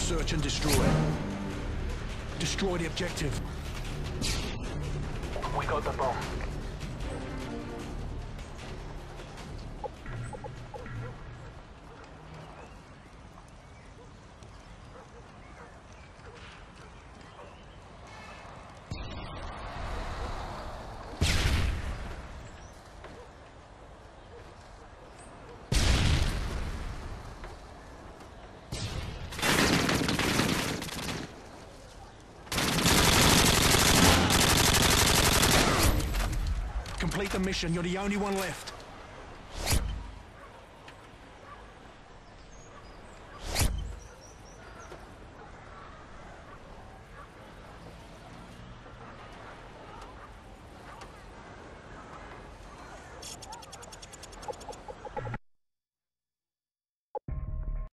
Search and destroy. Destroy the objective. We got the bomb. Complete the mission. You're the only one left.